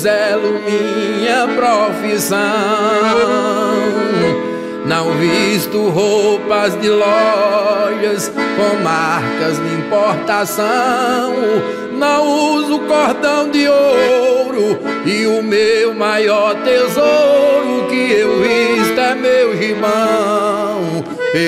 zelo minha profissão. Não visto roupas de lojas com marcas de importação. Não uso cordão de ouro e o meu maior tesouro que eu visto é meu irmão.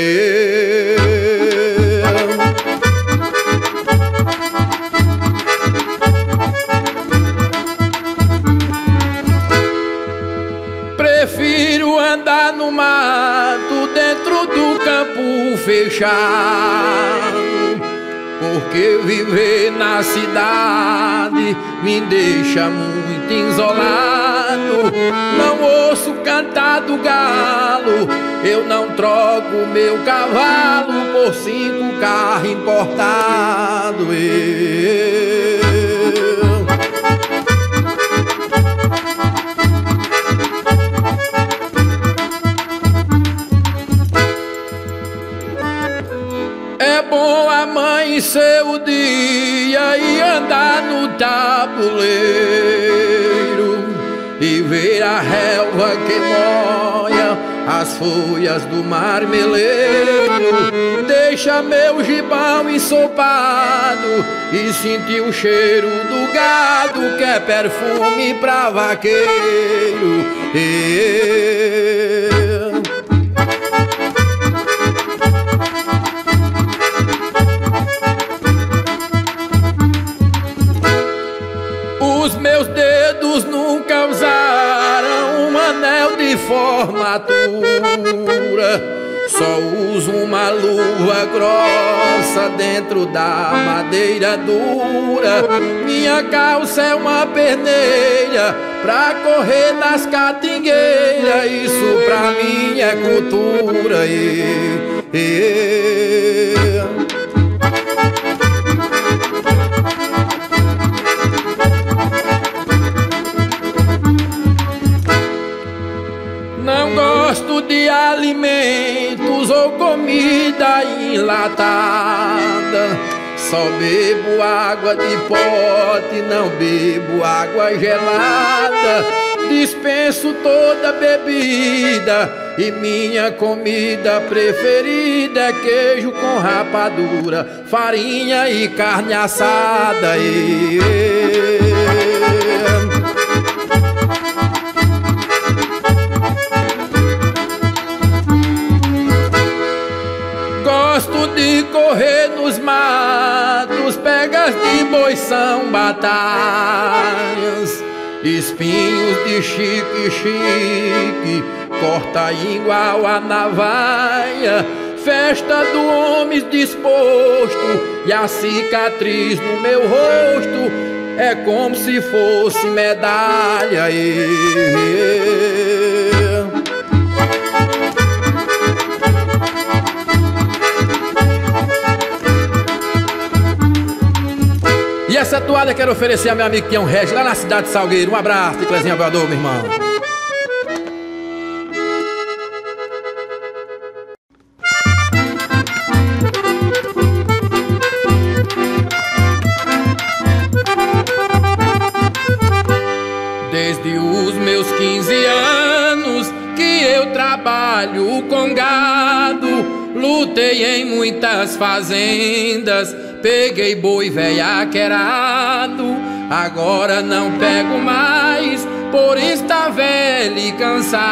Prefiro andar no mato dentro do campo fechado, porque viver na cidade me deixa muito isolado. Não ouço cantar do galo, eu não troco meu cavalo por 5 carros importados. É bom amanhecer o dia e andar no tabuleiro e ver a relva que molha as folhas do marmeleiro. Deixa meu gibão ensopado e sentir o cheiro do gado, que é perfume pra vaqueiro. Os meus dedos nunca usaram um anel de formatura, só uso uma luva grossa dentro da madeira dura. Minha calça é uma perneira pra correr nas catingueiras, isso pra mim é cultura. Não gosto de alimentos ou comida enlatada, só bebo água de pote, não bebo água gelada. Dispenso toda bebida e minha comida preferida é queijo com rapadura, farinha e carne assada. Gosto de correr nos matos, pegas de boi são batalhas, espinhos de chique-chique, corta igual a navalha. Festa do homem disposto e a cicatriz no meu rosto é como se fosse medalha. E essa toalha eu quero oferecer a meu amigo Tião Regis, lá na cidade de Salgueiro. Um abraço, Ticlezinho Voador, meu irmão. Desde os meus 15 anos que eu trabalho com gado, lutei em muitas fazendas, peguei boi velhaquerado. Agora não pego mais, por estar velho e cansado.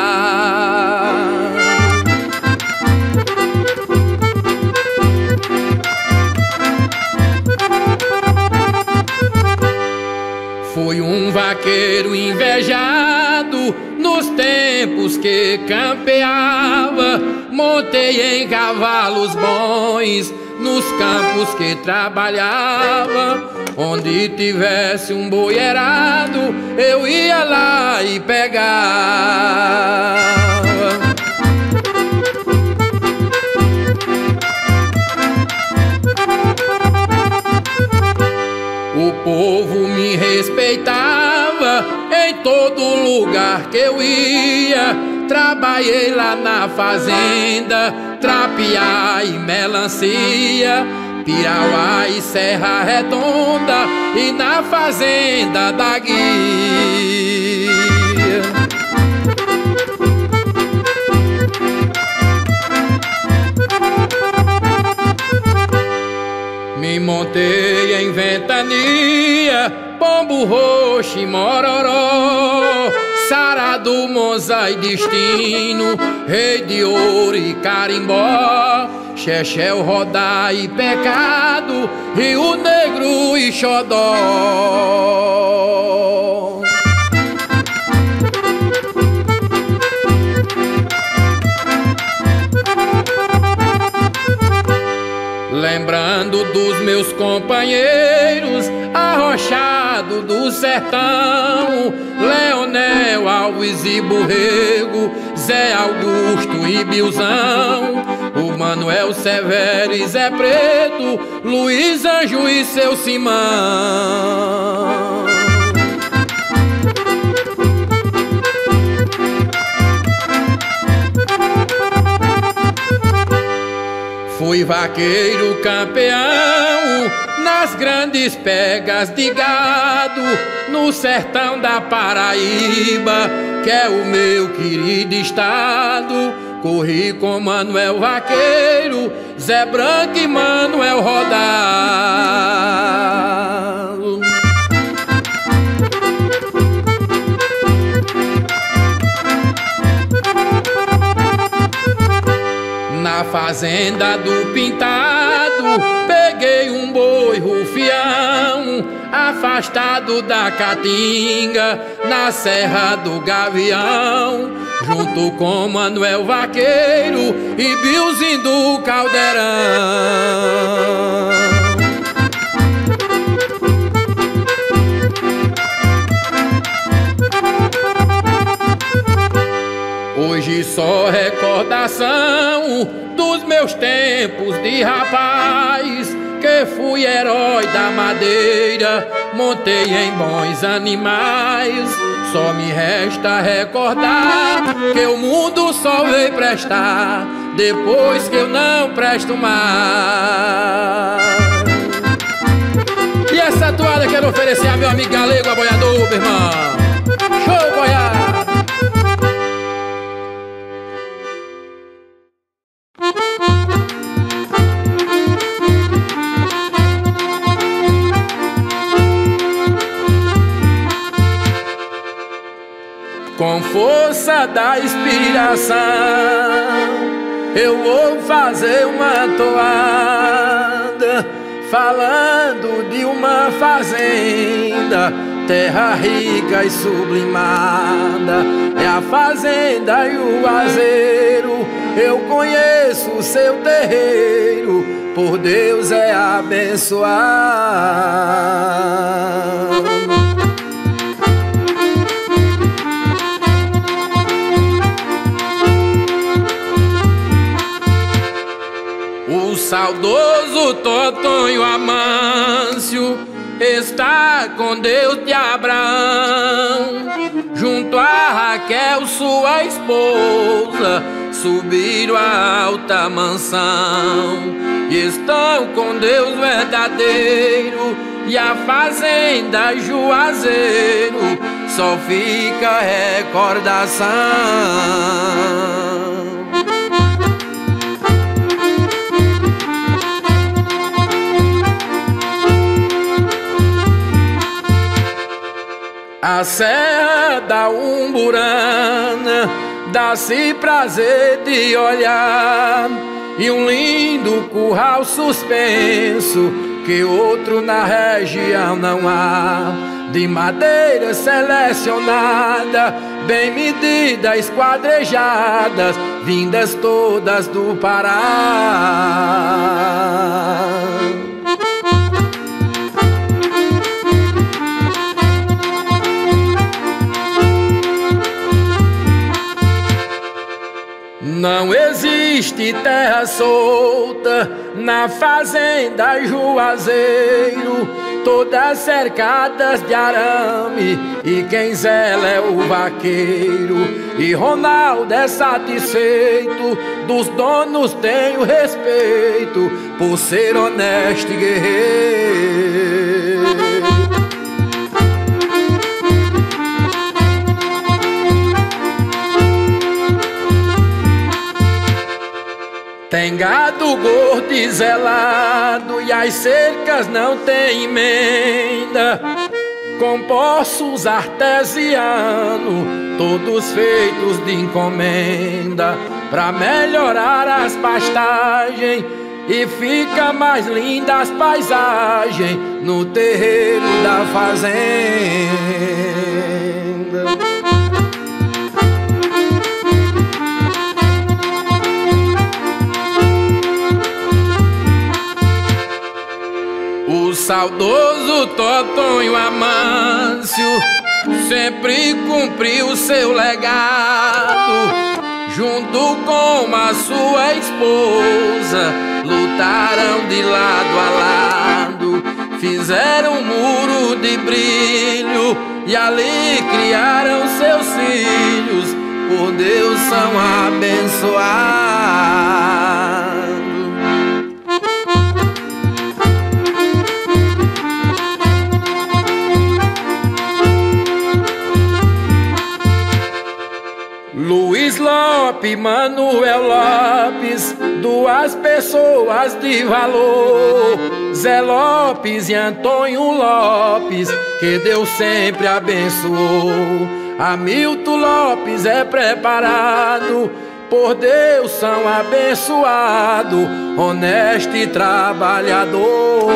Fui um vaqueiro invejado nos tempos que campeava, montei em cavalos bons nos campos que trabalhava. Onde tivesse um boi errado, eu ia lá e pegava. O povo me respeitava em todo lugar que eu ia. Trabalhei lá na fazenda, trapiá e melancia, Pirauá e Serra Redonda, e na fazenda da Guia. montei em ventania, pombo roxo e mororó, sarado, monza e destino, rei de ouro e carimbó, Chechel, Rodá e Pecado, Rio Negro e Xodó. Lembrando dos meus companheiros, arrochado do sertão, Leonel, Alves e Borrego, Zé Augusto e Bilzão, o Manuel Severo e Zé Preto, Luiz Anjo e seu Simão. Fui vaqueiro campeão nas grandes pegas de gado, no sertão da Paraíba, que é o meu querido estado. Corri com Manuel Vaqueiro, Zé Branco e Manuel Rodado. Na fazenda do Pintado, peguei um boi rufião, afastado da Caatinga, na Serra do Gavião, junto com Manuel Vaqueiro e Bilzinho do Caldeirão. Hoje só recordação dos meus tempos de rapaz, que fui herói da madeira, montei em bons animais. Só me resta recordar que o mundo só veio prestar depois que eu não presto mais. E essa toalha quero oferecer a meu amigo galego, aboiador, meu irmão. Show, boiar! Com força da inspiração, eu vou fazer uma toada, falando de uma fazenda, terra rica e sublimada. É a fazenda Juazeiro, eu conheço o seu terreiro, por Deus é abençoado. O saudoso Totonho Amâncio está com Deus de Abraão, junto a Raquel, sua esposa, subiram a alta mansão e estão com Deus verdadeiro. E a fazenda Juazeiro só fica recordação. A Serra da Umburana dá-se prazer de olhar, e um lindo curral suspenso que outro na região não há, de madeira selecionada, bem medida, esquadrejadas, vindas todas do Pará. Não existe terra solta na fazenda Juazeiro, todas cercadas de arame, e quem zela é o vaqueiro. E Ronaldo é satisfeito, dos donos tem o respeito, por ser honesto e guerreiro. Tem tem gado gordo e zelado, e as cercas não tem emenda, com poços artesianos, todos feitos de encomenda, pra melhorar as pastagens, e fica mais linda as paisagens no terreiro da fazenda. O saudoso Totonho Amâncio sempre cumpriu seu legado, junto com a sua esposa, lutaram de lado a lado, fizeram um muro de brilho e ali criaram seus filhos, por Deus são abençoados. Luiz Lopes, Manuel Lopes, duas pessoas de valor, Zé Lopes e Antônio Lopes, que Deus sempre abençoou. Hamilton Lopes é preparado, por Deus são abençoado, honesto e trabalhador.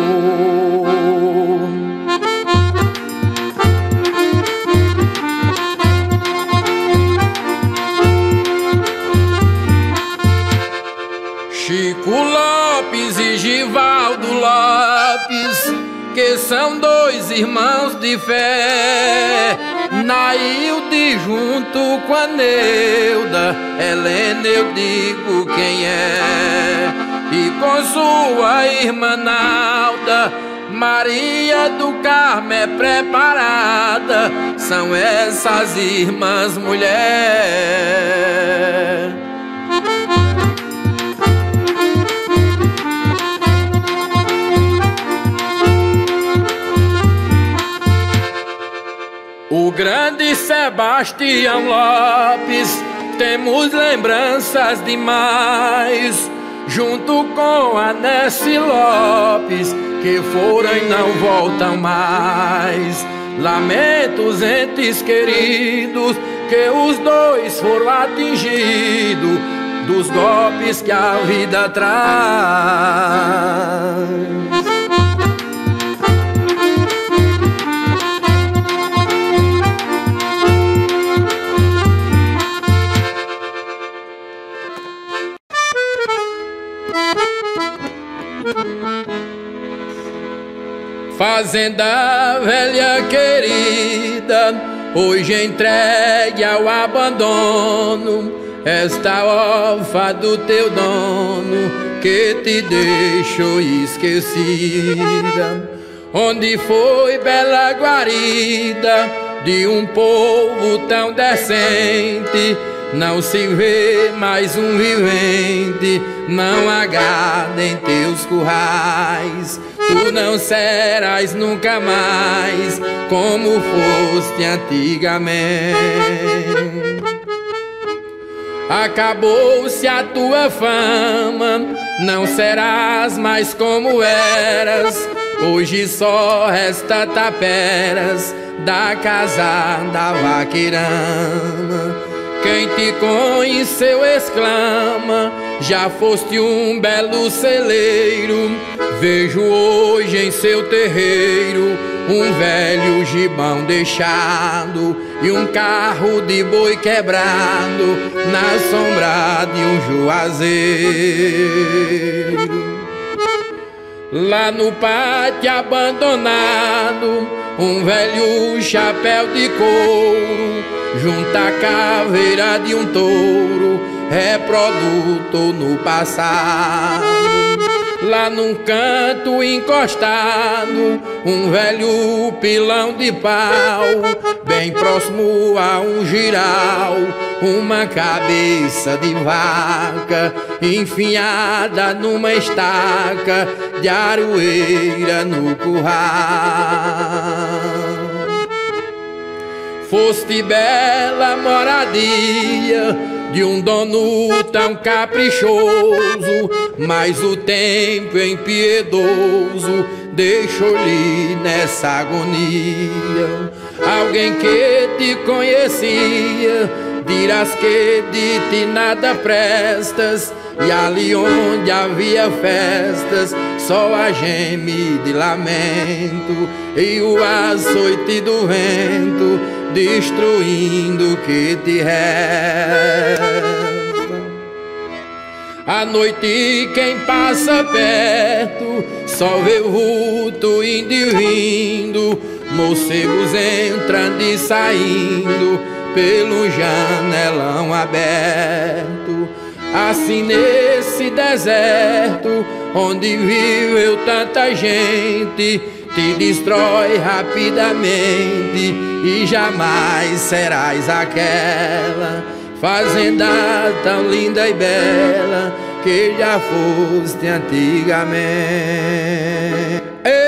Chico Lopes e Givaldo Lopes, que são dois irmãos de fé, Nailde junto com a Neuda, Helena eu digo quem é, e com sua irmã Nalda, Maria do Carmo é preparada, são essas irmãs mulher. O grande Sebastião Lopes, temos lembranças demais, junto com a Nessie Lopes, que foram e não voltam mais. Lamento os entes queridos, que os dois foram atingidos dos golpes que a vida traz. Fazenda velha querida, hoje entregue ao abandono, esta órfã do teu dono, que te deixou esquecida. Onde foi bela guarida de um povo tão decente, não se vê mais um vivente, não há gado em teus currais. Tu não serás nunca mais como foste antigamente. Acabou-se a tua fama, não serás mais como eras. Hoje só resta taperas da casa da vaqueirama. Quem te conheceu exclama, já foste um belo celeiro. Vejo hoje em seu terreiro um velho gibão deixado e um carro de boi quebrado na sombra de um juazeiro. Lá no pátio abandonado, um velho chapéu de couro, junto à caveira de um touro, reproduto no passado. Lá num canto encostado, um velho pilão de pau, bem próximo a um giral, uma cabeça de vaca enfiada numa estaca de aroeira no curral. Foste bela moradia de um dono tão caprichoso, mas o tempo impiedoso deixou-lhe nessa agonia. Alguém que te conhecia, dirás que de ti nada prestas, e ali onde havia festas só a geme de lamento e o açoite do vento destruindo o que te resta. À noite quem passa perto só vê o vulto indo e vindo, morcegos entrando e saindo pelo janelão aberto. Assim nesse deserto onde viveu tanta gente, te destrói rapidamente e jamais serás aquela fazenda tão linda e bela que já foste antigamente.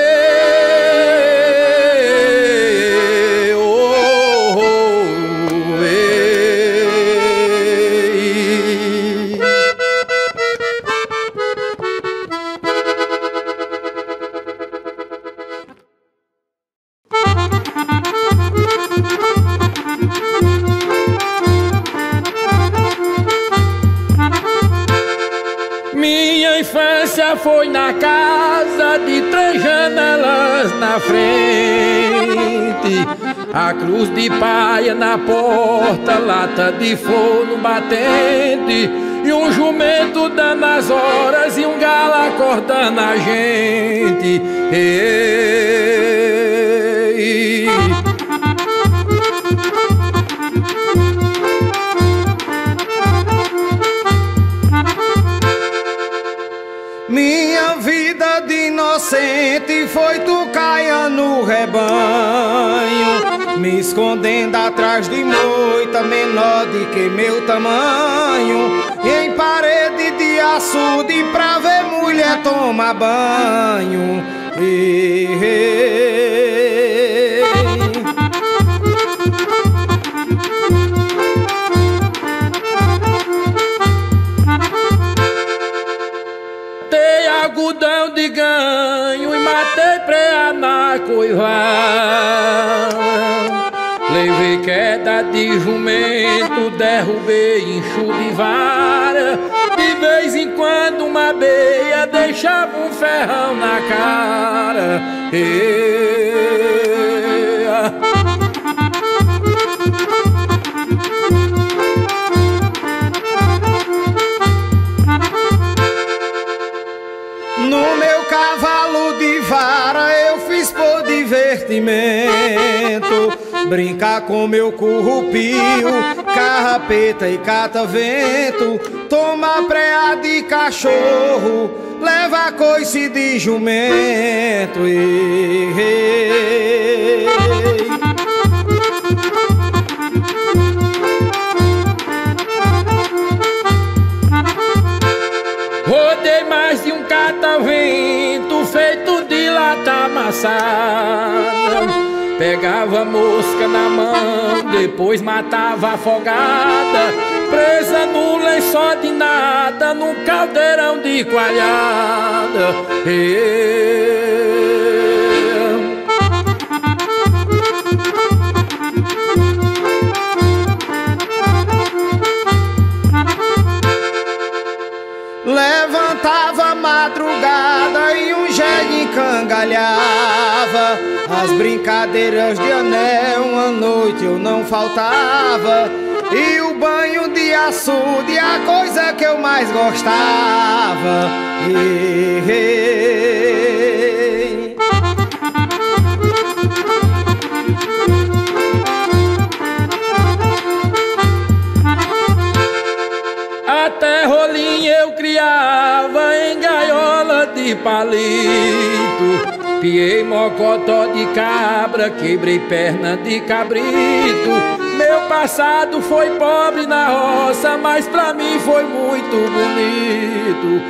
Minha infância foi na casa de 3 janelas na frente, a cruz de paia na porta, lata de forno batente, e um jumento dando as horas e um galo acordando a gente. Ei. Minha vida de inocente foi tucaia no rebanho, me escondendo atrás de moita menor de que meu tamanho, em parede de açude pra ver mulher tomar banho. Algodão de ganho e matei preá na coivara. Levei queda de jumento, derrubei enxo de vara. De vez em quando uma beia deixava um ferrão na cara. No meu cavalo de vara eu fiz por divertimento, brincar com meu currupio, carrapeta e catavento, tomar preá de cachorro, levar coice de jumento. Rodei mais de um catavento feito de lata amassada, pegava mosca na mão, depois matava afogada, presa no lençol de nada, num caldeirão de coalhada. Levantava a madrugada e um jegue encangalhava, as brincadeiras de anel uma noite eu não faltava, e o banho de açude a coisa que eu mais gostava. Até rolinho eu criava em gaiola de palito, piei mocotó de cabra, quebrei perna de cabrito. Meu passado foi pobre na roça, mas pra mim foi muito bonito.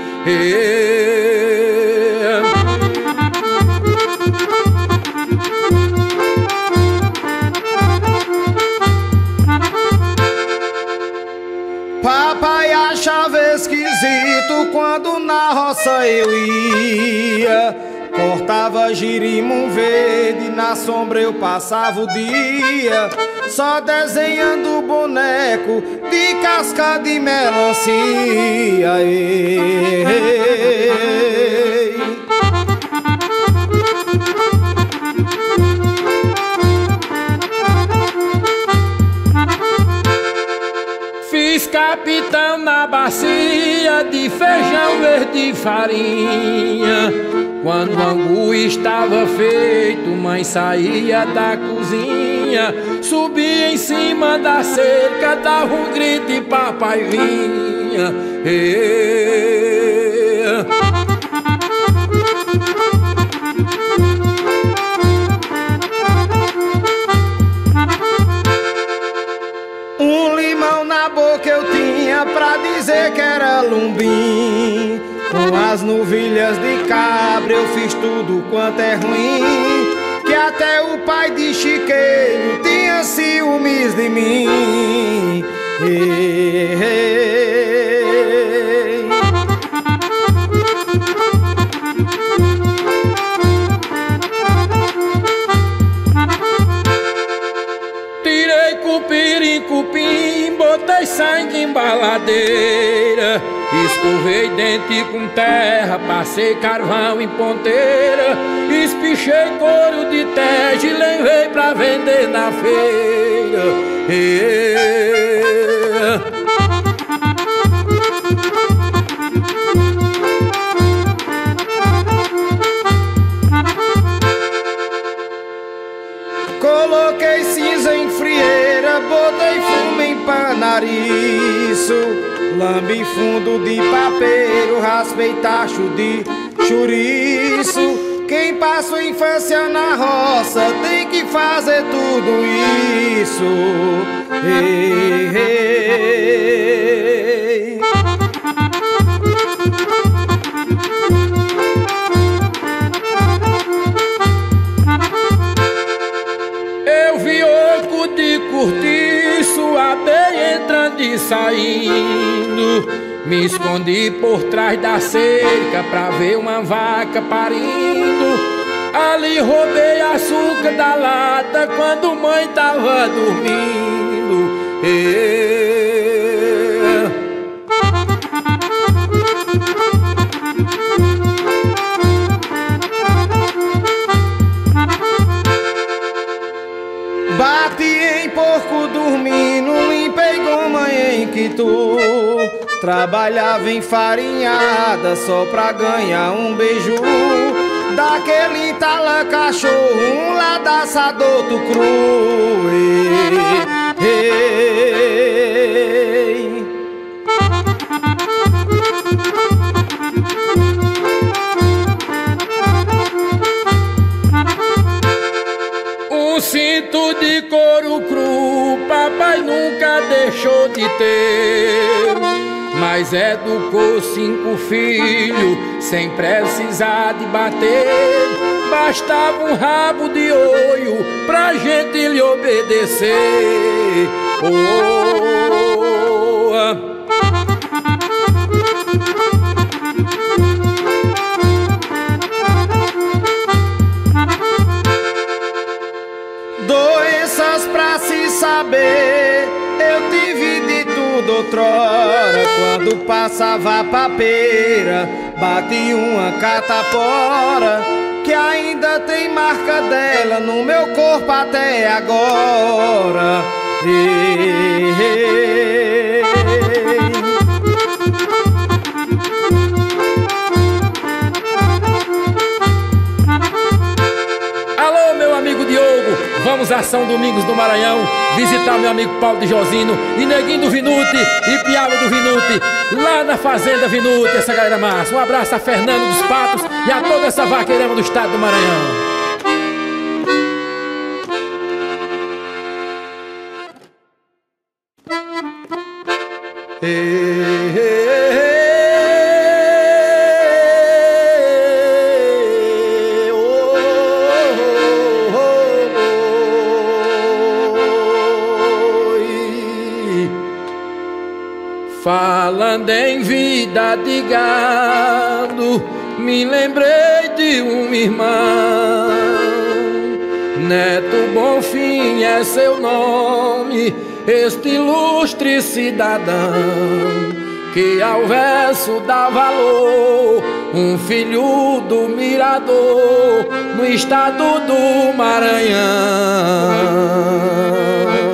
achava esquisito quando na roça eu ia. Cortava girimum verde, na sombra eu passava o dia, só desenhando boneco de casca de melancia. Fiz capitão na bacia de feijão verde e farinha. Quando o angu estava feito, mãe saía da cozinha, subia em cima da cerca, dava um grito e papai vinha. Um limão na boca eu tinha pra dizer que era lumbim. Com as novilhas de cabra eu fiz tudo quanto é ruim, que até o pai de Chiqueiro tinha ciúmes de mim. Tirei cupim, cupim, botei sangue em baladeira, escovei dente com terra, passei carvão em ponteira, espichei couro de tege e levei pra vender na feira. Coloquei cinza em frieira, botei fumo em panariço, lambi fundo de papeiro, raspei tacho de chouriço. Quem passa a infância na roça tem que fazer tudo isso. Ei, ei. Eu vi oco de cortiço, abei entrando e saindo, me escondi por trás da cerca pra ver uma vaca parindo. Ali roubei açúcar da lata quando mãe tava dormindo. Bati em porco dormindo, limpei goma em quitu, trabalhava em farinhada só pra ganhar um beiju. Daquele entala cachorro, um lado assado, outro cru. Ei, ei. Um cinto de couro cru, papai nunca deixou de ter, mas educou 5 filhos sem precisar de bater. Bastava um rabo de olho pra gente lhe obedecer. Oh, oh, oh. Doenças pra se saber, eu tive de tudo outrora. Quando passava a papeira, bati uma catapora, que ainda tem marca dela no meu corpo até agora. Ei, ei, ei. Alô, meu amigo Diogo, vamos a São Domingos do Maranhão visitar meu amigo Paulo de Josino e Neguinho do Vinute e Piaba do Vinute, lá na Fazenda Vinute, essa galera massa. Um abraço a Fernando dos Patos e a toda essa vaqueirama do estado do Maranhão. Falando em vida de gado, me lembrei de um irmão. Neto Bonfim é seu nome, este ilustre cidadão, que ao verso dá valor, um filho do Mirador, no estado do Maranhão.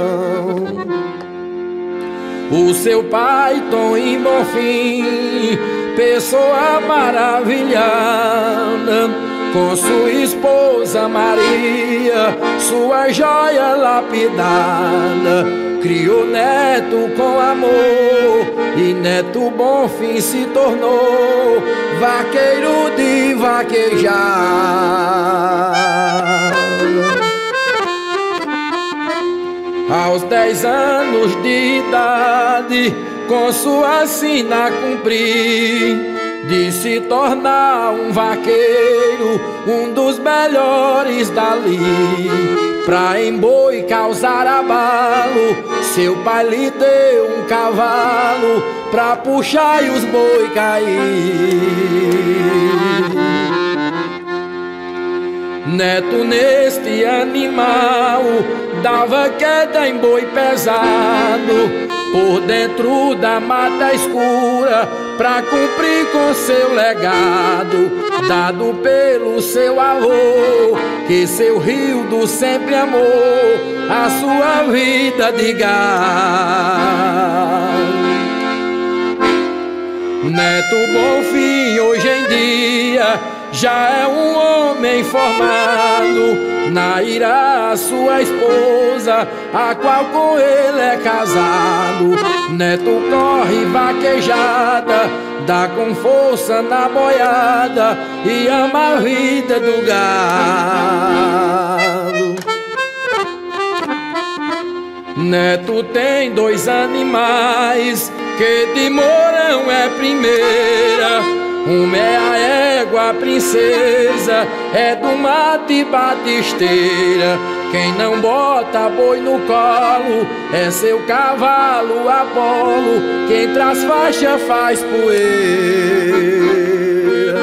O seu pai, Toninho Bonfim, pessoa maravilhada, com sua esposa Maria, sua joia lapidada, criou Neto com amor, e Neto Bonfim se tornou vaqueiro de vaquejar. Aos 10 anos de idade, com sua sina cumprir, de se tornar um vaqueiro, um dos melhores dali. Pra em boi causar abalo, seu pai lhe deu um cavalo, pra puxar e os boi cair. Neto neste animal dava queda em boi pesado, por dentro da mata escura, pra cumprir com seu legado, dado pelo seu avô, que seu Rildo sempre amou a sua vida de gado. Neto Bonfim hoje em dia já é um homem formado, Naira, sua esposa, a qual com ele é casado. Neto corre vaquejada, dá com força na boiada e ama a vida do gado. Neto tem 2 animais, que de Mourão é primeira. Uma é a égua, a princesa, é do mato e batisteira. Quem não bota boi no colo é seu cavalo Apolo, quem traz faixa faz poeira.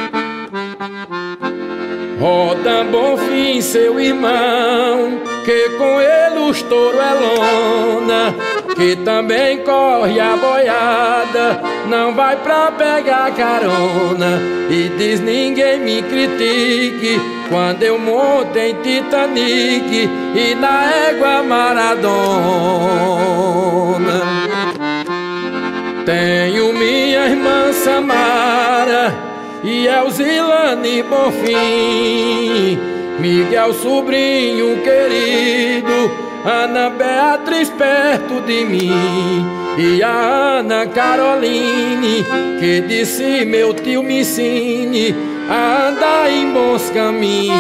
Roda Bonfim, seu irmão, que com ele os touro é lona, que também corre a boiada, não vai pra pegar carona. E diz: ninguém me critique quando eu monto em Titanic e na égua Maradona. Tenho minha irmã Samara e Elzilane Bonfim, Miguel sobrinho querido, Ana Beatriz perto de mim, e a Ana Caroline, que disse: meu tio me ensine a andar em bons caminhos.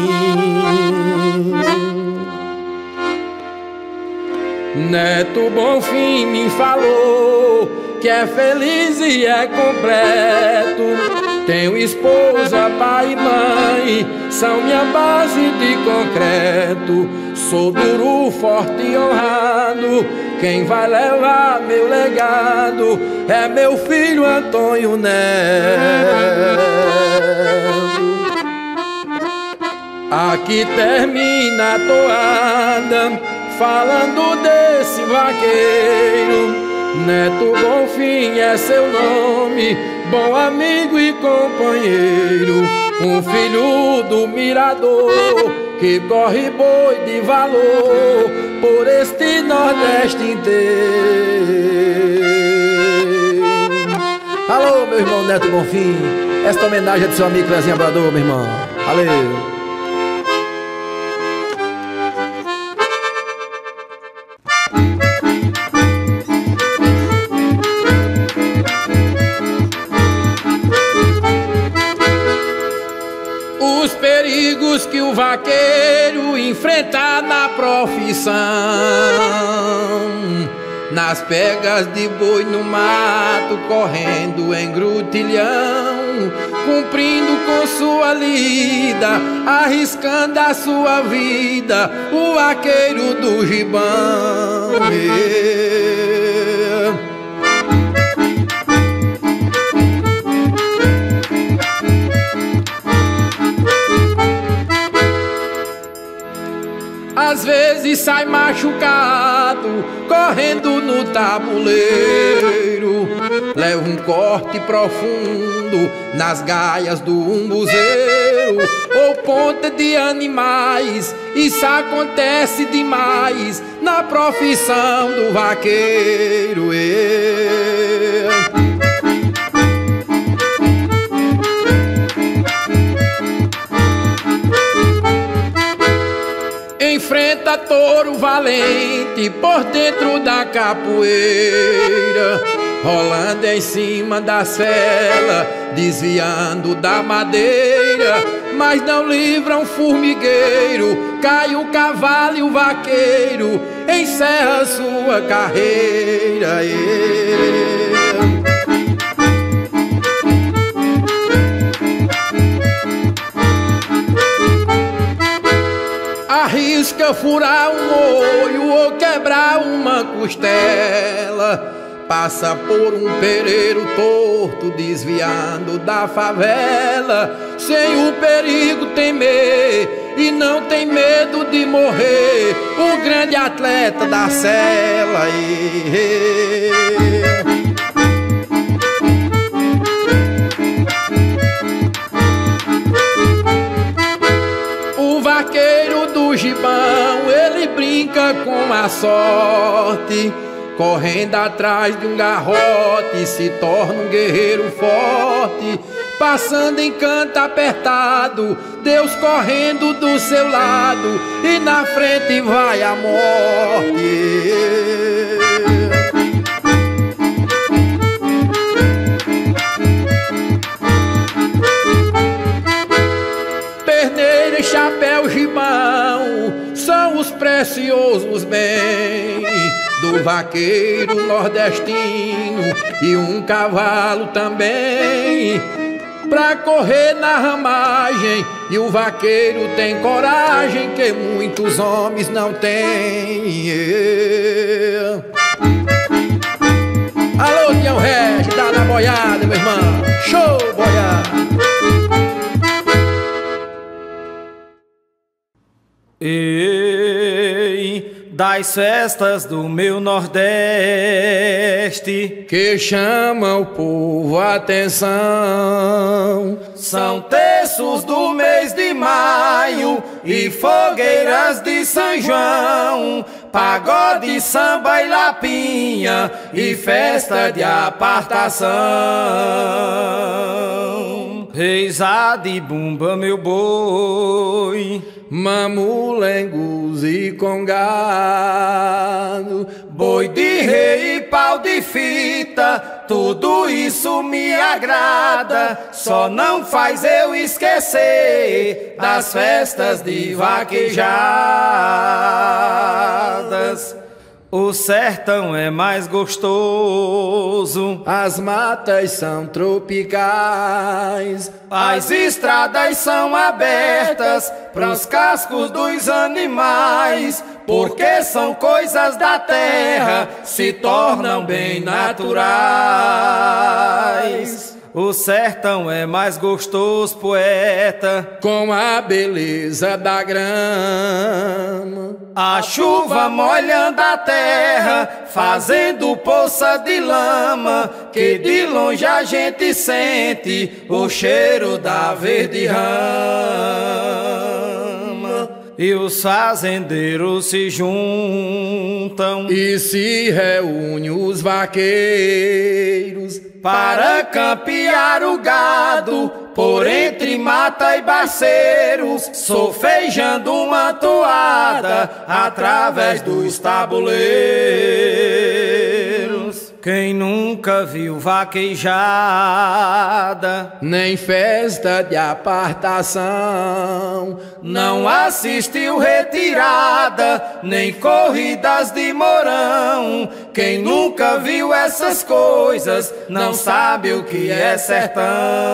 Neto Bonfim me falou que é feliz e é completo. Tenho esposa, pai e mãe, são minha base de concreto. Sou duro, forte e honrado, quem vai levar meu legado é meu filho Antônio Neto. Aqui termina a toada, falando desse vaqueiro. Neto Bonfim é seu nome, bom amigo e companheiro, um filho do Mirador, que corre boi de valor por este Nordeste inteiro. Alô, meu irmão Neto Bonfim, esta homenagem é do seu amigo Lezinho Abrador, meu irmão. Valeu. Os perigos que o vaqueiro enfrenta na profissão, nas pegas de boi no mato, correndo em grutilhão, cumprindo com sua lida, arriscando a sua vida, o vaqueiro do gibão. vezes sai machucado, correndo no tabuleiro. Leva um corte profundo nas gaias do umbuzeiro ou ponta de animais. Isso acontece demais na profissão do vaqueiro. Enfrenta touro valente por dentro da capoeira, rolando em cima da sela, desviando da madeira, mas não livra um formigueiro. Cai o cavalo e o vaqueiro encerra sua carreira. Arrisca furar um olho ou quebrar uma costela, passa por um pereiro torto, desviando da favela, sem o perigo temer e não tem medo de morrer, o grande atleta da cela. O vaqueiro do gibão, ele brinca com a sorte, correndo atrás de um garrote, se torna um guerreiro forte, passando em canto apertado, Deus correndo do seu lado, e na frente vai a morte. Perneira, chapéu, gibão são os preciosos bens do vaqueiro nordestino, e um cavalo também pra correr na ramagem. E o vaqueiro tem coragem que muitos homens não têm. Alô, Tião Regis, dá na boiada, meu irmão. Show, boiada. Ei, das festas do meu Nordeste que chama o povo a atenção, são terços do mês de maio e fogueiras de São João, pagode, samba e lapinha e festa de apartação. Reisada e bumba, meu boi, mamulengos e congado, boi de rei e pau de fita, tudo isso me agrada, só não faz eu esquecer das festas de vaquejadas. O sertão é mais gostoso, as matas são tropicais, as estradas são abertas para os cascos dos animais, porque são coisas da terra, se tornam bem naturais. O sertão é mais gostoso, poeta, com a beleza da grama, a chuva molhando a terra, fazendo poça de lama, que de longe a gente sente o cheiro da verde rama. E os fazendeiros se juntam e se reúnem os vaqueiros para campear o gado por entre mata e baceiros, solfejando uma toada através dos tabuleiros. Quem nunca viu vaquejada, nem festa de apartação, não assistiu retirada, nem corridas de Mourão. Quem nunca viu essas coisas, não sabe o que é sertão.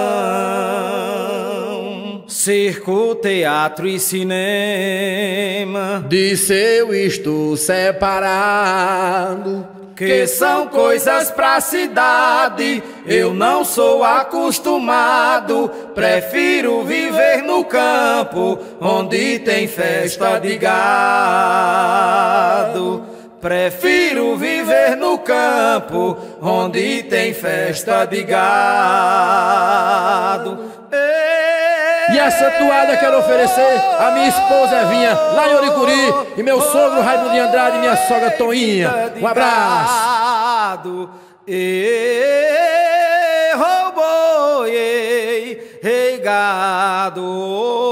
Circo, teatro e cinema, de seu estou separado, que são coisas pra cidade, eu não sou acostumado, prefiro viver no no campo onde tem festa de gado. Prefiro viver no campo onde tem festa de gado. E essa toada quero oferecer a minha esposa Evinha, lá em Oricuri, e meu sogro Raimundo de Andrade e minha sogra Toinha. Um abraço. Ei, gado.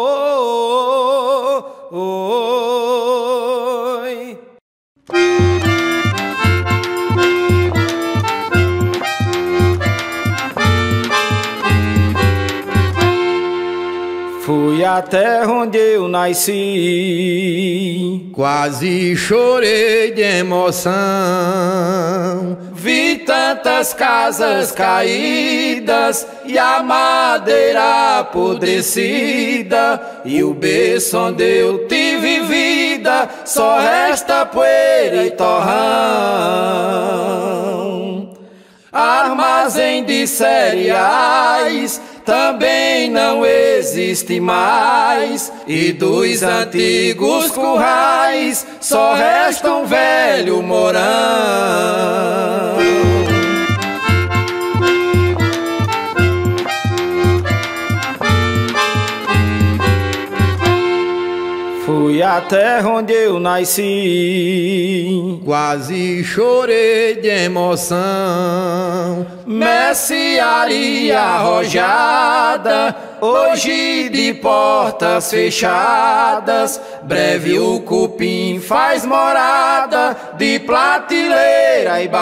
Fui a terra onde eu nasci, quase chorei de emoção. Vi tantas casas caídas e a madeira apodrecida, e o berço onde eu tive vida só resta poeira e torrão. Armazém de cereais também não existe mais, e dos antigos currais só resta um velho morão. Fui a terra onde eu nasci, quase chorei de emoção. Mercearia arrojada, hoje de portas fechadas, breve o cupim faz morada de prateleira e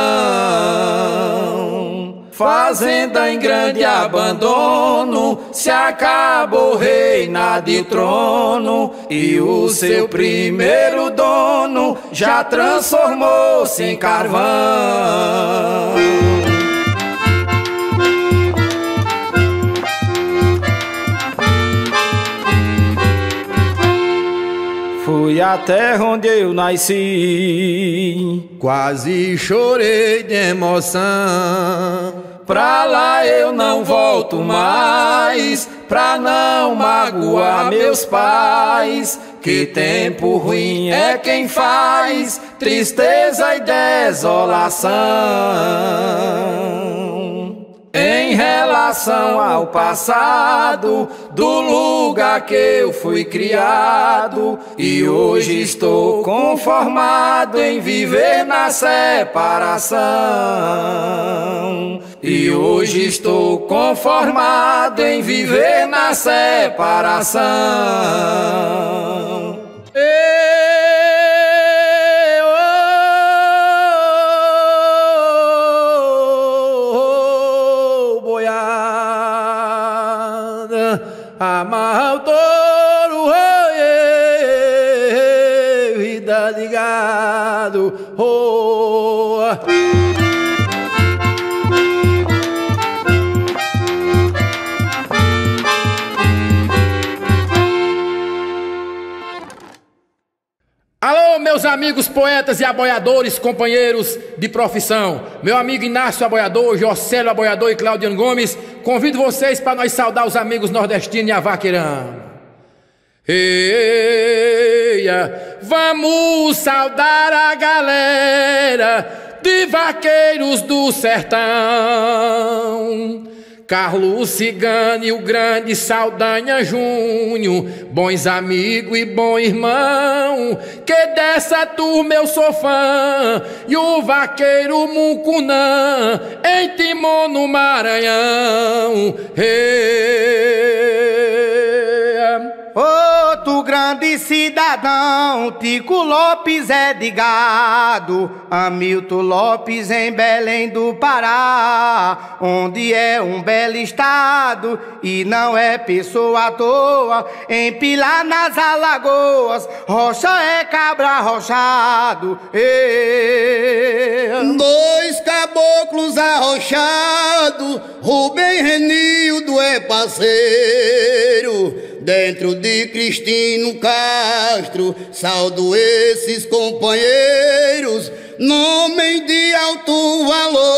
balcão. Fazenda em grande abandono, se acabou o reinado e o trono, e o seu primeiro dono já transformou-se em carvão. Fui a terra onde eu nasci, quase chorei de emoção. Pra lá eu não volto mais, pra não magoar meus pais, que tempo ruim é quem faz tristeza e desolação. Em relação ao passado, do lugar que eu fui criado, e hoje estou conformado em viver na separação. E hoje estou conformado em viver na separação. Amarra o touro, vida de gado, Alô, meus amigos poetas e aboiadores, companheiros de profissão. Meu amigo Inácio Aboiador, Jocélio Aboiador e Claudiano Gomes, convido vocês para nós saudar os amigos nordestinos e avaqueirão. Eia, vamos saudar a galera de vaqueiros do sertão. Carlos Cigano e o grande Saldanha Júnior, bons amigos e bom irmão, que dessa turma eu sou fã, e o vaqueiro Mucunã entimou no Maranhão. Outro grande cidadão, Tico Lopes é de gado, Hamilton Lopes em Belém do Pará, onde é um belo estado e não é pessoa à toa, em Pilar nas Alagoas, rocha é cabra arrochado. Dois caboclos arrochados, Rubem Renildo é parceiro, dentro de Cristino Castro, saldo esses companheiros, nome de alto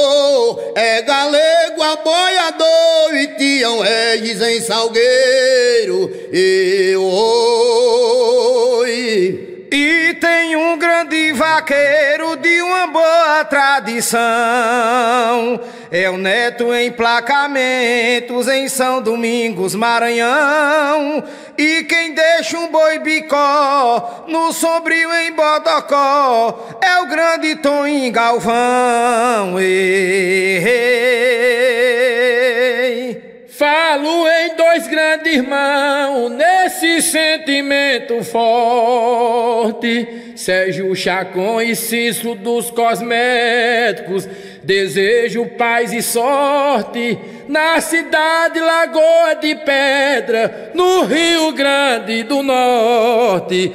valor, é galego aboiador e Tião Regis em Salgueiro. E tem um grande vaqueiro de uma boa tradição, é o Neto Emplacamentos em São Domingos, Maranhão. E quem deixa um boi bicó no Sombrio em Bodocó é o grande Toninho Galvão. Falo em dois grandes irmãos nesse sentimento forte, Sérgio Chacon e Cícero dos Cosméticos. Desejo paz e sorte na cidade Lagoa de Pedra, no Rio Grande do Norte.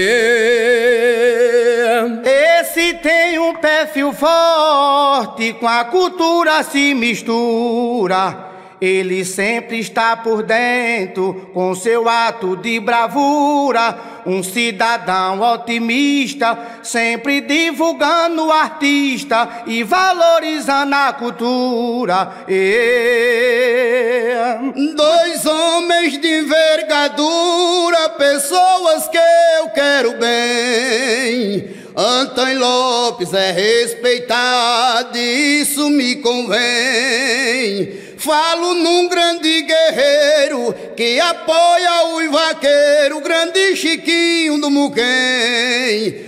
Esse tem um perfil forte, com a cultura se mistura. Ele sempre está por dentro, com seu ato de bravura. Um cidadão otimista, sempre divulgando o artista e valorizando a cultura. Dois homens de envergadura, pessoas que eu quero bem. Antônio Lopes é respeitado, isso me convém. Falo num grande guerreiro que apoia o vaqueiro, grande Chiquinho do Muquem.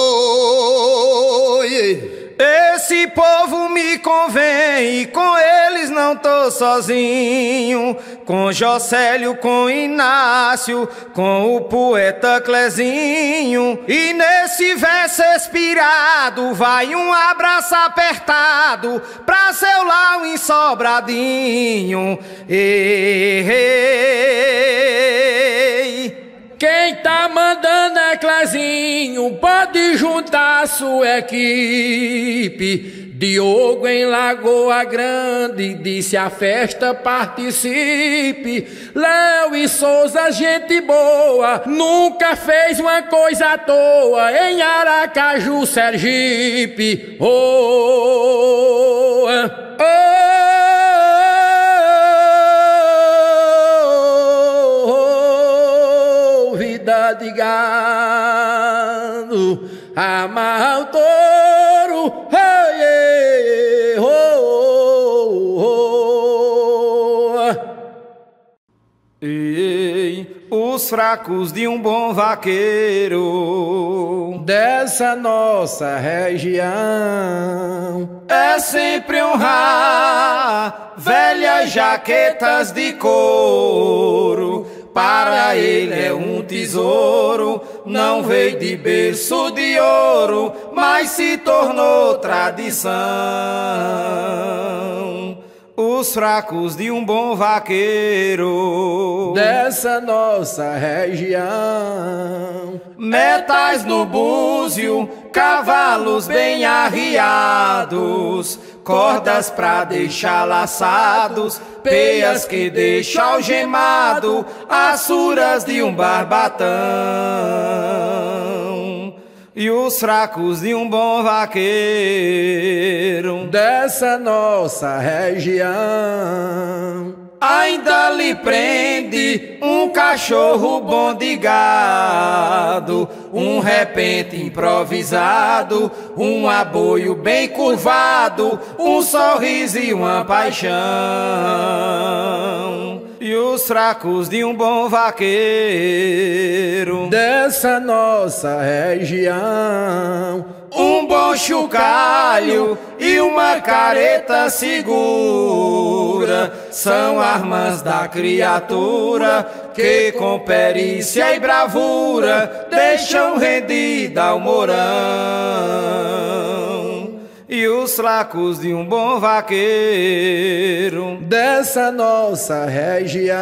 Esse povo me convém e com eles não tô sozinho. Com Jocélio, com Inácio, com o poeta Clezinho. E nesse verso expirado vai um abraço apertado pra seu lar em Sobradinho. Quem tá mandando é Clezinho, pode juntar sua equipe. Diogo em Lagoa Grande disse a festa participe. Léo e Souza, gente boa, nunca fez uma coisa à toa em Aracaju, Sergipe. Vida de gado, amarra o touro, os fracos de um bom vaqueiro dessa nossa região é sempre honrar velhas jaquetas de couro. Para ele é um tesouro, não veio de berço de ouro, mas se tornou tradição. Os fracos de um bom vaqueiro dessa nossa região, metais no búzio, cavalos bem arriados, cordas pra deixar laçados, peias que deixam algemado, assuras de um barbatão. E os fracos de um bom vaqueiro dessa nossa região ainda lhe prende um cachorro bom de gado, um repente improvisado, um aboio bem curvado, um sorriso e uma paixão. E os fracos de um bom vaqueiro dessa nossa região, um bom chocalho e uma careta segura são armas da criatura que com perícia e bravura deixam rendida o mourão. E os fracos de um bom vaqueiro dessa nossa região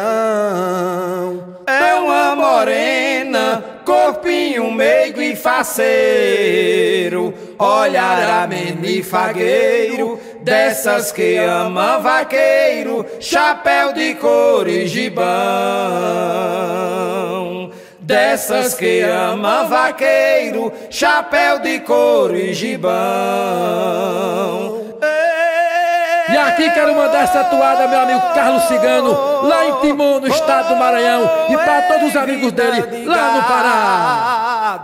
é uma morena, corpinho meigo e faceiro, olhar ameno e fagueiro, dessas que ama vaqueiro, chapéu de couro e gibão. Dessas que ama vaqueiro, chapéu de couro e gibão. aqui quero mandar essa toada, meu amigo Carlos Cigano, lá em Timon, no estado do Maranhão, e para todos os amigos dele lá no Pará.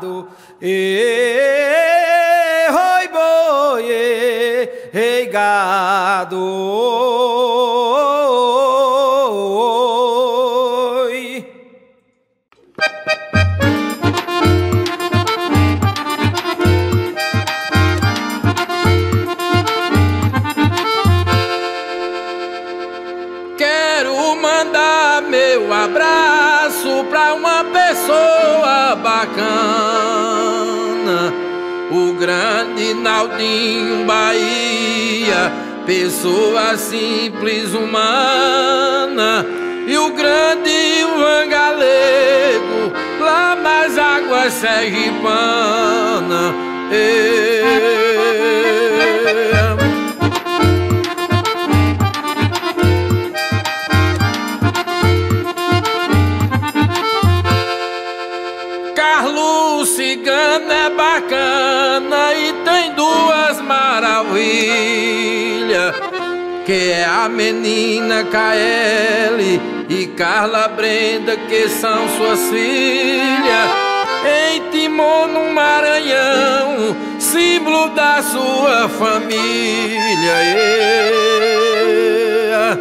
Oi boi, ei gado. Quero mandar meu abraço pra uma pessoa bacana, o grande Naldinho Bahia, pessoa simples, humana, e o grande Ivan Galego, lá nas águas sergipana. Carlos Cigano é bacana e tem duas maravilhas, que é a menina Kaeli e Carla Brenda, que são suas filhas. Em Timon, no Maranhão, símbolo da sua família.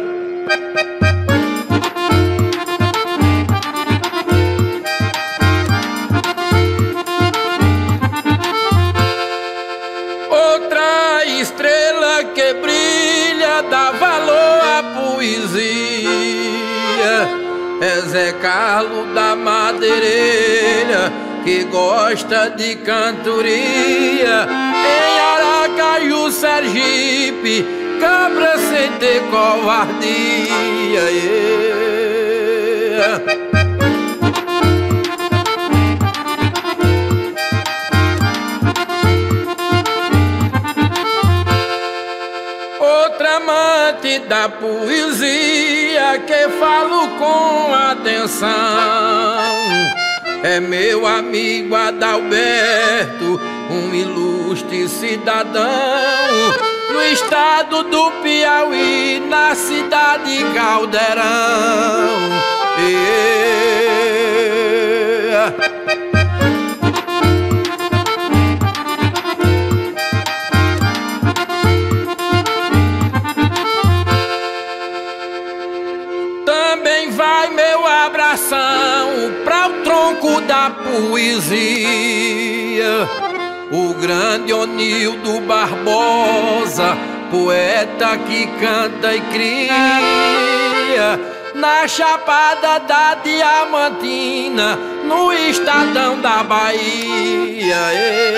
Outra estrela que brilha, dá valor à poesia, é Zé Carlos da Madeireira, que gosta de cantoria. Em Aracaju, Sergipe, cabra sem ter covardia. Outra amante da poesia que falo com atenção é meu amigo Adalberto, um ilustre cidadão, no estado do Piauí, na cidade Caldeirão. Também vai meu abração pra o tronco da poesia, o grande Onildo Barbosa, poeta que canta e cria na Chapada da Diamantina, no estadão da Bahia.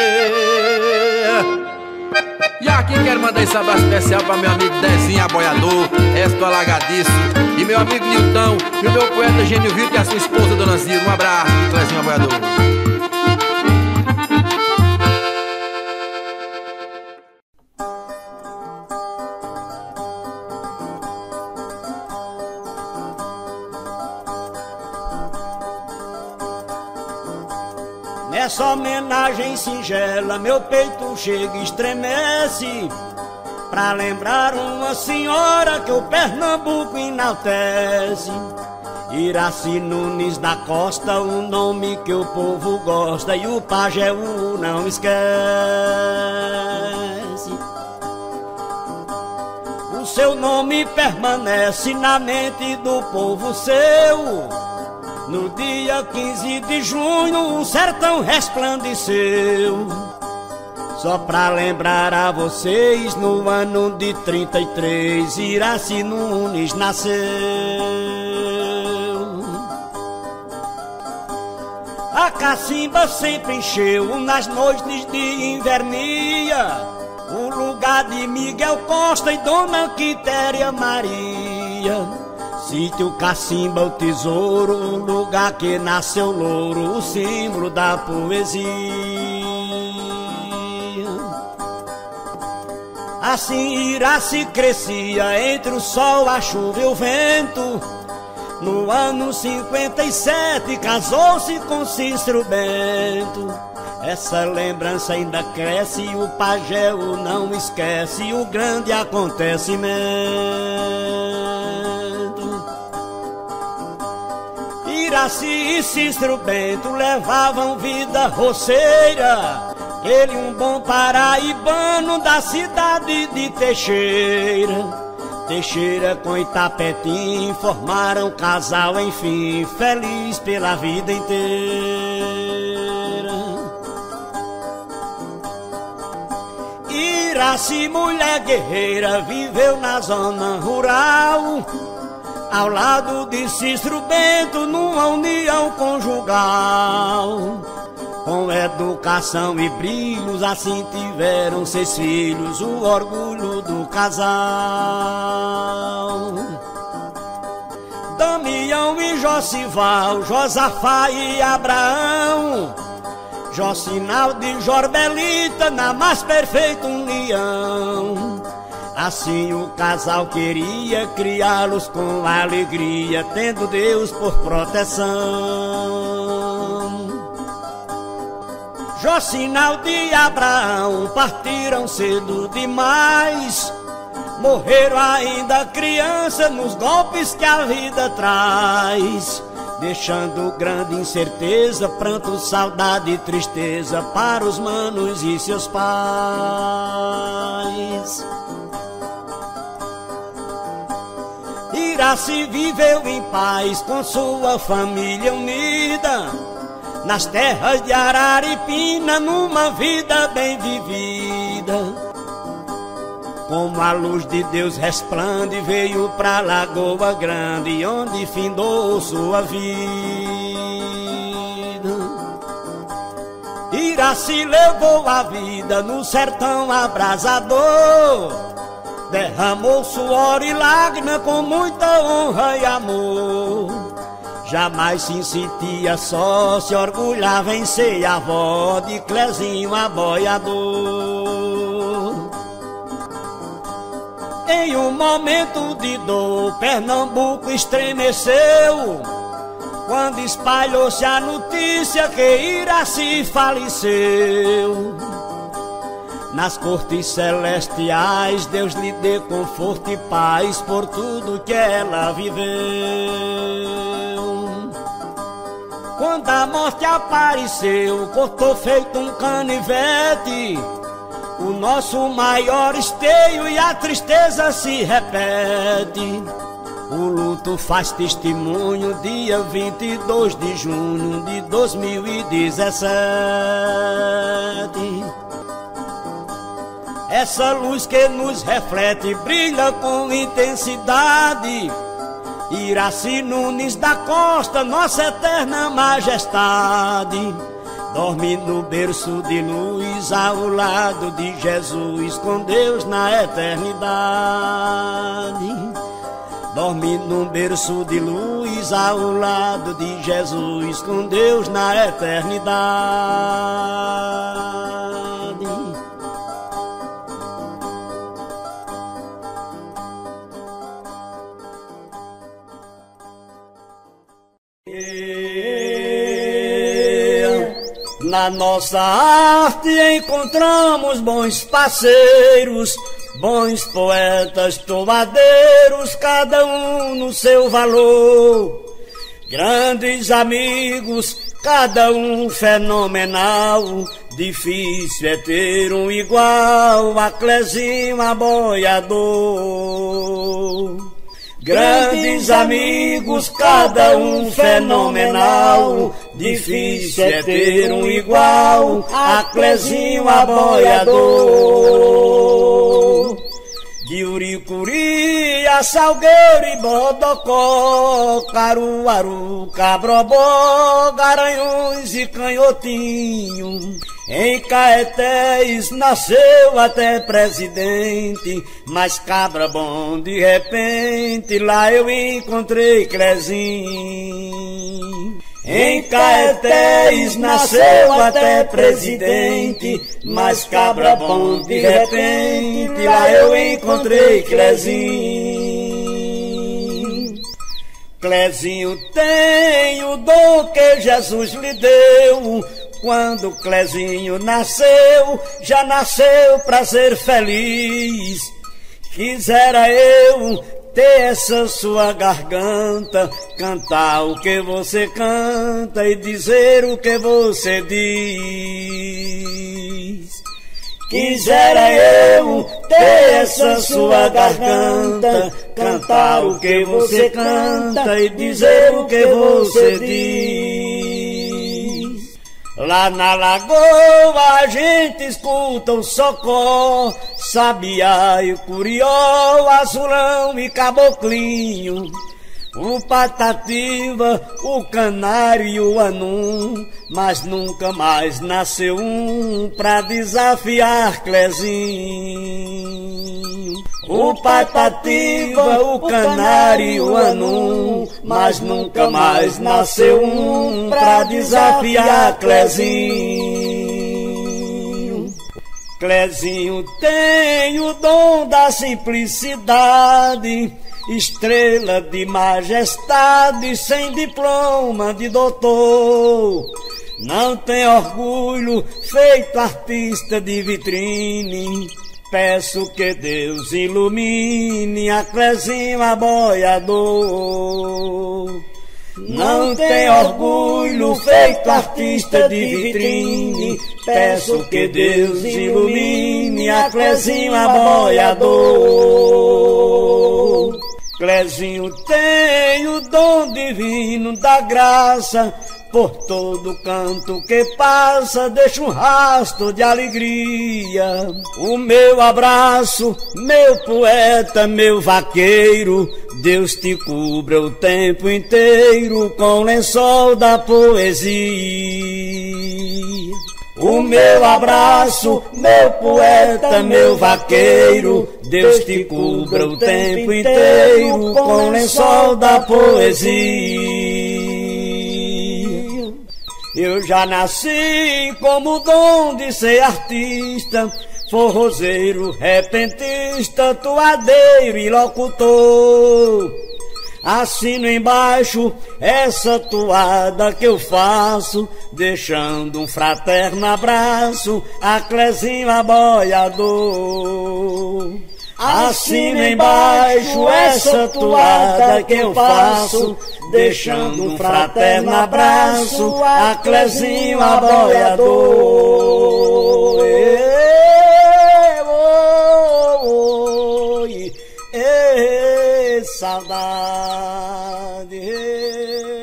E aqui quero mandar esse abraço especial para meu amigo Dezinho Aboiador, Esto Alagadiço, e meu amigo Nilton, e o meu poeta Gênio Vitor e a sua esposa Dona Zilda. Um abraço, Dezinho Aboiador. Nessa homenagem singela, meu peito chega e estremece, pra lembrar uma senhora que o Pernambuco enaltece. Iraci Nunes da Costa, um nome que o povo gosta e o Pajeú não esquece. O seu nome permanece na mente do povo seu. No dia 15 de junho o sertão resplandeceu. Só pra lembrar a vocês, no ano de 33 Iraci Nunes nasceu. A cacimba sempre encheu nas noites de invernia o lugar de Miguel Costa e Dona Quitéria Maria. Sítio Cacimba, o tesouro, o lugar que nasceu louro, o símbolo da poesia. Assim Iraci crescia entre o sol, a chuva e o vento. No ano 57 casou-se com Cícero Bento. Essa lembrança ainda cresce e o pajéu não esquece o grande acontecimento. Iraci e Cícero Bento levavam vida roceira, ele um bom paraibano da cidade de Teixeira. Teixeira com Itapetim formaram casal, enfim, feliz pela vida inteira. Iraci, mulher guerreira, viveu na zona rural, ao lado de Cícero Bento, numa união conjugal. Com educação e brilhos, assim tiveram 6 filhos, o orgulho do casal. Damião e Josival, Josafá e Abraão, Jocinaldo e Jorbelita, na mais perfeita união. Assim o casal queria criá-los com alegria, tendo Deus por proteção. Jocinaldo e Abraão partiram cedo demais, morreram ainda criança nos golpes que a vida traz, deixando grande incerteza, pranto, saudade e tristeza para os manos e seus pais. Iraci viveu em paz com sua família unida, nas terras de Araripina, numa vida bem vivida. Como a luz de Deus resplande, veio pra Lagoa Grande, onde findou sua vida. Iraci levou a vida no sertão abrasador, derramou suor e lágrima com muita honra e amor. Jamais se sentia só, se orgulhava em ser avó de Clezinho aboiador. Em um momento de dor, Pernambuco estremeceu, quando espalhou-se a notícia que Iraci faleceu. Nas cortes celestiais, Deus lhe dê conforto e paz por tudo que ela viveu. Quando a morte apareceu, cortou feito um canivete o nosso maior esteio, e a tristeza se repete. O luto faz testemunho, dia 22 de junho de 2017. Essa luz que nos reflete brilha com intensidade. Iraci Nunes da Costa, nossa eterna majestade, dorme no berço de luz ao lado de Jesus, com Deus na eternidade. Dorme num berço de luz ao lado de Jesus, com Deus na eternidade. Na nossa arte encontramos bons parceiros, bons poetas tomadeiros, cada um no seu valor. Grandes amigos, cada um fenomenal, difícil é ter um igual a Clezinho aboiador. Grandes amigos, cada um fenomenal, difícil é ter um igual a Clezinho aboiador. De Uricuri a Salgueiro e Bodocó, Caruaru, Cabrobó, Garanhuns e Canhotinho. Em Caetés nasceu até presidente, mas cabra bom de repente, lá eu encontrei Clezinho. Em Caetés nasceu até presidente, mas cabra bom de repente, lá eu encontrei Clezinho. Clezinho tem o dom que Jesus lhe deu, quando Clezinho nasceu, já nasceu pra ser feliz. Quisera eu ter essa sua garganta, cantar o que você canta e dizer o que você diz. Quisera eu ter essa sua garganta, cantar o que você canta e dizer o que você diz. Lá na lagoa a gente escuta o socó, sabiá e o curió, azulão e caboclinho, o patativa, o canário e o anum, mas nunca mais nasceu um pra desafiar Clezinho. O patativa, o canário e o anum, mas nunca mais nasceu um pra desafiar Clezinho. Clezinho tem o dom da simplicidade, estrela de majestade, sem diploma de doutor. Não tem orgulho, feito artista de vitrine. Peço que Deus ilumine a Clezinho aboiador. Não tem orgulho, feito artista de vitrine. Peço que Deus ilumine a Clezinho aboiador. Clezinho tem o dom divino da graça, por todo canto que passa deixa um rastro de alegria. O meu abraço, meu poeta, meu vaqueiro, Deus te cubra o tempo inteiro com o lençol da poesia. O meu abraço, meu poeta, meu vaqueiro, Deus te cubra o tempo inteiro com o lençol da poesia. Eu já nasci como o dom de ser artista, forrozeiro, repentista, toadeiro e locutor. Assino embaixo essa toada que eu faço, deixando um fraterno abraço a Clezinho aboiador. Assino embaixo essa toada que eu faço, deixando um fraterno abraço a Clezinho aboiador. Saudade.